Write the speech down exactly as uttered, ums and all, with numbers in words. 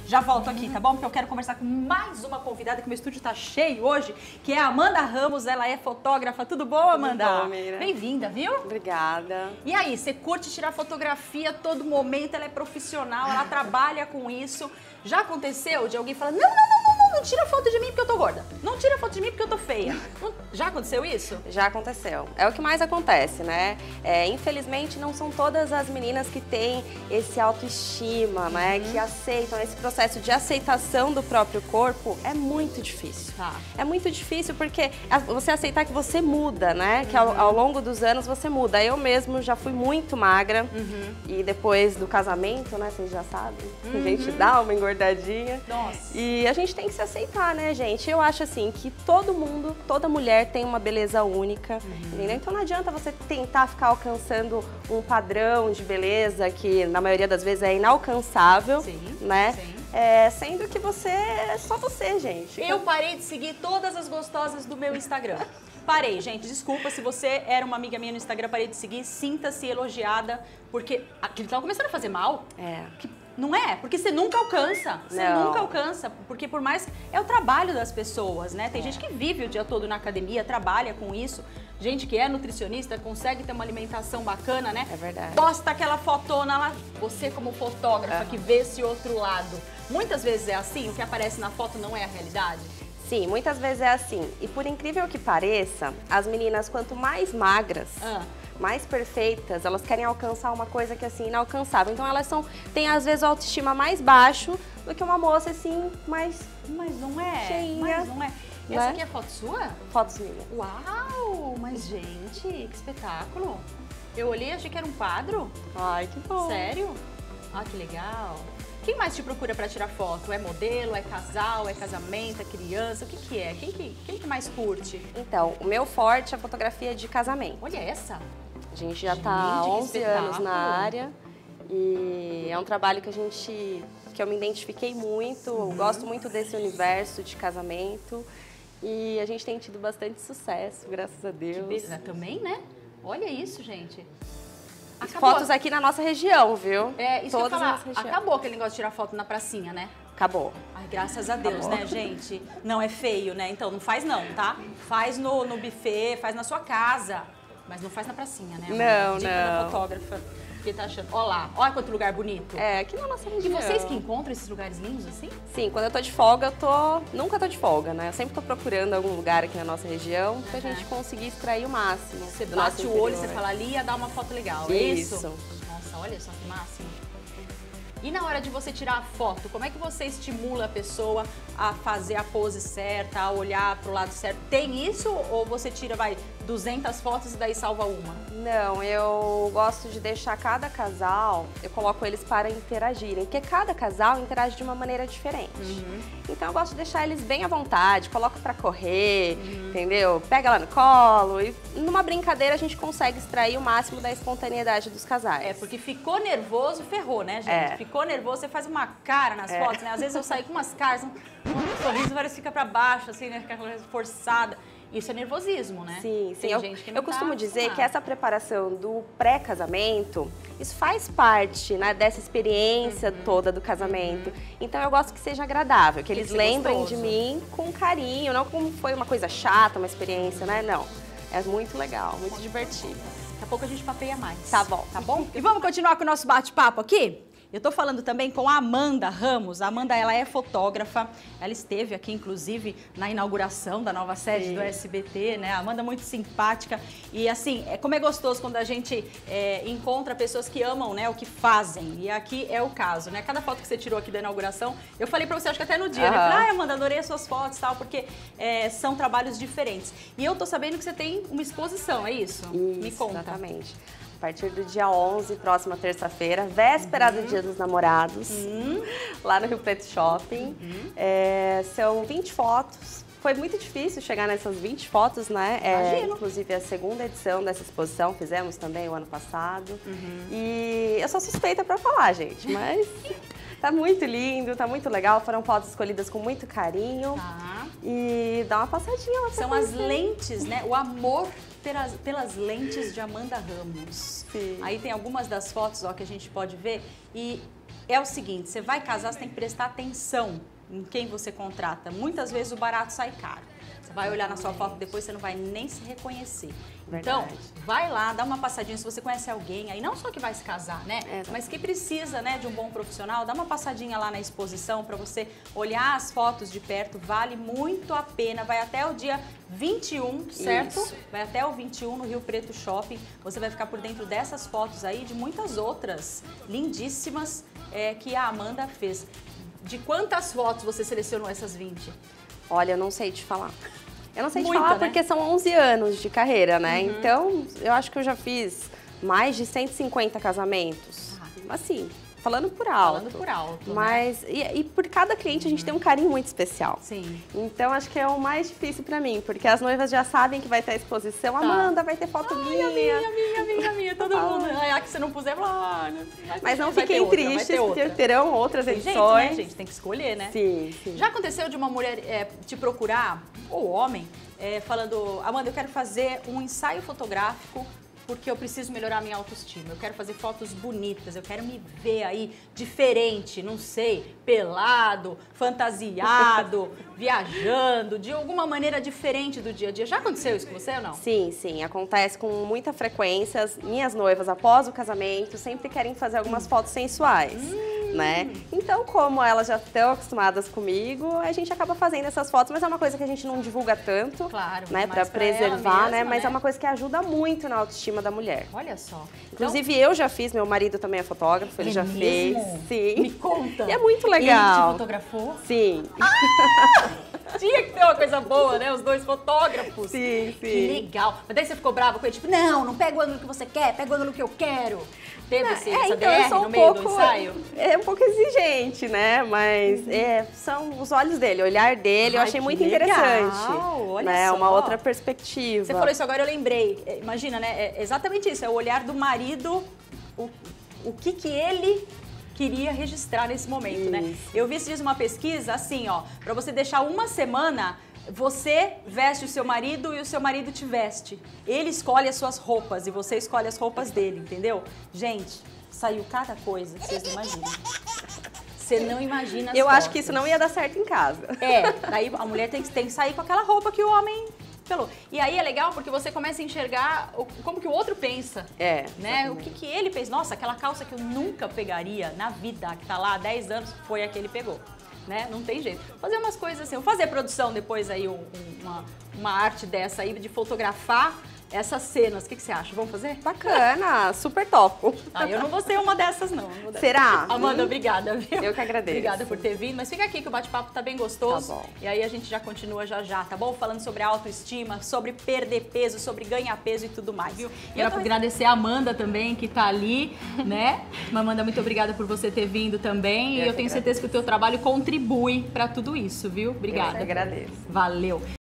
Já volto aqui, tá bom? Porque eu quero conversar com mais uma convidada, que meu estúdio tá cheio hoje, que é a Amanda Ramos, ela é fotógrafa. Tudo bom, Amanda? Tudo bom, Meira? Bem-vinda, viu? Obrigada. E aí, você curte tirar fotografia a todo momento, ela é profissional, ela trabalha com isso. Já aconteceu de alguém falar, não, não, não, não, não, não tira foto de mim porque eu tô gorda. Não tira foto de mim porque eu tô feia. Não... Já aconteceu isso? Já aconteceu. É o que mais acontece, né? É, infelizmente, não são todas as meninas que têm esse autoestima, uhum. né? Que aceitam. Esse processo de aceitação do próprio corpo é muito difícil. Tá. É muito difícil porque você aceitar que você muda, né? Que ao, ao longo dos anos você muda. Eu mesmo já fui muito magra uhum. e depois do casamento, né? Vocês já sabem, uhum. a gente dá uma engordadinha. Nossa. E a gente tem que se aceitar, né, gente? Eu acho assim que todo mundo, toda mulher tem uma beleza única, uhum. entendeu? Então não adianta você tentar ficar alcançando um padrão de beleza que na maioria das vezes é inalcançável, sim, né? Sim. É, sendo que você é só você, gente. Eu parei de seguir todas as gostosas do meu Instagram. Parei, gente, desculpa, se você era uma amiga minha no Instagram, parei de seguir, sinta-se elogiada, porque aquilo estava começando a fazer mal. É. Que, não é? Porque você nunca alcança, você não. nunca alcança, porque por mais... É o trabalho das pessoas, né? Tem é. gente que vive o dia todo na academia, trabalha com isso, gente que é nutricionista, consegue ter uma alimentação bacana, né? É verdade. Posta aquela fotona lá, você como fotógrafa uhum. que vê esse outro lado. Muitas vezes é assim, o que aparece na foto não é a realidade? Sim, muitas vezes é assim. E por incrível que pareça, as meninas, quanto mais magras, ah. mais perfeitas, elas querem alcançar uma coisa que assim, inalcançável. Então elas são, têm às vezes a autoestima mais baixo do que uma moça assim, mais... Mas não é, cheinha, mas não é. Não Essa é? aqui é foto sua? Fotos minhas. Uau, mas gente, que espetáculo. Eu olhei e achei que era um quadro. Ai, que bom. Sério? Ah, que legal. Quem mais te procura para tirar foto? É modelo, é casal, é casamento, é criança? O que que é? Quem que, quem que mais curte? Então, o meu forte é a fotografia de casamento. Olha essa! A gente já está há onze anos na área e é um trabalho que a gente, que eu me identifiquei muito, uhum. gosto muito desse universo de casamento e a gente tem tido bastante sucesso, graças a Deus. Beleza, também, né? Olha isso, gente. Acabou. Fotos aqui na nossa região, viu? É, isso Todas que eu falar. na nossa Acabou aquele negócio de tirar foto na pracinha, né? Acabou. Ai, graças a Deus, Acabou. né, gente? Não é feio, né? Então não faz não, tá? Faz no, no buffet, faz na sua casa, mas não faz na pracinha, né? Não, Dica não. da fotógrafa. Que tá achando. Olha lá, olha quanto lugar bonito. É, aqui na nossa região. E vocês que encontram esses lugares lindos assim? Sim, quando eu tô de folga, eu tô... Nunca tô de folga, né? Eu sempre tô procurando algum lugar aqui na nossa região pra uhum. gente conseguir extrair o máximo. Você bate o olho, você fala ali, ia dar uma foto legal, é isso? Isso. Nossa, olha só que máximo. E na hora de você tirar a foto, como é que você estimula a pessoa a fazer a pose certa, a olhar pro lado certo? Tem isso ou você tira, vai, duzentas fotos e daí salva uma? Não, eu gosto de deixar cada casal, eu coloco eles para interagirem, porque cada casal interage de uma maneira diferente. Uhum. Então eu gosto de deixar eles bem à vontade, coloco para correr, uhum. entendeu? Pega lá no colo e numa brincadeira a gente consegue extrair o máximo da espontaneidade dos casais. É, porque ficou nervoso, ferrou, né, gente? É. Ficou nervoso, você faz uma cara nas é. fotos, né? Às vezes eu saio com umas caras, um, um sorriso parece que fica para baixo, assim, né? Aquela coisa forçada. Isso é nervosismo, né? Sim, sim. Tem eu, gente que não eu costumo tá dizer que essa preparação do pré-casamento, isso faz parte, né, dessa experiência uhum. toda do casamento. Uhum. Então eu gosto que seja agradável, que, que eles lembrem gostoso. de mim com carinho, não como foi uma coisa chata, uma experiência, né? Não. É muito legal, muito, muito divertido. Daqui a pouco a gente papeia mais. Tá bom. Tá bom? E vamos continuar com o nosso bate-papo aqui? Eu tô falando também com a Amanda Ramos. A Amanda, ela é fotógrafa. Ela esteve aqui, inclusive, na inauguração da nova sede Sim. do S B T, né? A Amanda é muito simpática. E, assim, é como é gostoso quando a gente é, encontra pessoas que amam, né, o que fazem. E aqui é o caso, né? Cada foto que você tirou aqui da inauguração, eu falei pra você, acho que até no dia, uhum. né? Falei, ai, Amanda, adorei as suas fotos e tal, porque é, são trabalhos diferentes. E eu tô sabendo que você tem uma exposição, é isso? Isso, Me conta. Exatamente. A partir do dia onze, próxima terça-feira, véspera uhum. do Dia dos Namorados, uhum. lá no Rio Preto Shopping. Uhum. É, são vinte fotos. Foi muito difícil chegar nessas vinte fotos, né? É, inclusive a segunda edição dessa exposição, fizemos também o ano passado. Uhum. E eu sou suspeita pra falar, gente, mas tá muito lindo, tá muito legal. Foram fotos escolhidas com muito carinho. Tá. E dá uma passadinha lá pra São as lentes, né? O amor pelas, pelas lentes de Amanda Ramos. Sim. Aí tem algumas das fotos, ó, que a gente pode ver e é o seguinte, você vai casar, você tem que prestar atenção em quem você contrata. Muitas vezes o barato sai caro. Você vai olhar na sua foto depois, você não vai nem se reconhecer. Verdade. Então, vai lá, dá uma passadinha. Se você conhece alguém aí, não só que vai se casar, né? É, mas que precisa, né, de um bom profissional, dá uma passadinha lá na exposição para você olhar as fotos de perto. Vale muito a pena. Vai até o dia vinte e um, certo? Isso. Vai até o vinte e um no Rio Preto Shopping. Você vai ficar por dentro dessas fotos aí, de muitas outras lindíssimas é, que a Amanda fez. De quantas fotos você selecionou essas vinte? Olha, eu não sei te falar. Eu não sei Muita, te falar né? porque são onze anos de carreira, né? Uhum. Então, eu acho que eu já fiz mais de cento e cinquenta casamentos. Ah. Assim, falando por alto. Falando por alto, Mas, né? e, e por cada cliente a gente tem um carinho muito especial. Sim. Então, acho que é o mais difícil pra mim, porque as noivas já sabem que vai ter a exposição. Tá. Amanda, vai ter foto minha. Ai, minha, minha, minha, minha, todo Ah. mundo. Ai, a que você não puser, ah, vai, Mas não vai ter fiquem outra, tristes, vai ter porque outra. terão outras Tem jeito, edições. né, gente? Tem que escolher, né? Sim, sim. Já aconteceu de uma mulher é, te procurar, ou homem, é, falando, Amanda, eu quero fazer um ensaio fotográfico porque eu preciso melhorar a minha autoestima. Eu quero fazer fotos bonitas, eu quero me ver aí diferente, não sei, pelado, fantasiado, viajando, de alguma maneira diferente do dia a dia. Já aconteceu isso com você ou não? Sim, sim, acontece com muita frequência. As minhas noivas, após o casamento, sempre querem fazer algumas Hum. fotos sensuais, hum. né? Então, como elas já estão acostumadas comigo, a gente acaba fazendo essas fotos, mas é uma coisa que a gente não divulga tanto, Claro, né, mais para pra ela preservar, mesma, né? Mas né? é uma coisa que ajuda muito na autoestima da mulher. Olha só. Inclusive, eu já fiz, meu marido também é fotógrafo, ele É já mesmo? fez. Sim. Me conta. E é muito Ele legal. te fotografou? Sim. Tinha que ter uma coisa boa, né? Os dois fotógrafos. Sim, sim. Que legal. Mas daí você ficou brava com ele, tipo, não, não pega o ângulo que você quer, pega o ângulo que eu quero. Teve esse, É, essa então, eu D R sou no um meio pouco, do ensaio? É um pouco exigente, né? Mas é, são os olhos dele, o olhar dele, eu Ai, achei que muito legal, interessante. olha né? só. Uma outra perspectiva. Você falou isso agora, eu lembrei. É, imagina, né? É exatamente isso, é o olhar do marido, o, o que que ele queria registrar nesse momento, né? Isso. Eu vi esses dias uma pesquisa, assim, ó, pra você deixar uma semana, você veste o seu marido e o seu marido te veste. Ele escolhe as suas roupas e você escolhe as roupas dele, entendeu? Gente, saiu cada coisa que vocês não imaginam. Você não imagina as Eu fotos. acho que isso não ia dar certo em casa. É, daí a mulher tem que, tem que sair com aquela roupa que o homem pelou. E aí é legal porque você começa a enxergar o, como que o outro pensa. É. Né? O que, que ele fez? Nossa, aquela calça que eu nunca pegaria na vida, que tá lá há dez anos, foi a que ele pegou. Né? Não tem jeito. Fazer umas coisas assim, vou fazer produção depois aí, um, um, uma, uma arte dessa aí, de fotografar essas cenas. O que, que você acha? Vamos fazer? Bacana, super topo. Ah, eu não vou ser uma dessas, não. não vou dar- Será? Amanda, Hum? obrigada, viu? Eu que agradeço. Obrigada por ter vindo. Mas fica aqui que o bate-papo tá bem gostoso. Tá bom. E aí a gente já continua já já, tá bom? Falando sobre autoestima, sobre perder peso, sobre ganhar peso e tudo mais. Viu? E eu tô... agradecer a Amanda também, que tá ali, né? Amanda, muito obrigada por você ter vindo também. Eu e eu que tenho certeza que o teu trabalho contribui para tudo isso, viu? Obrigada. Eu que agradeço. Valeu.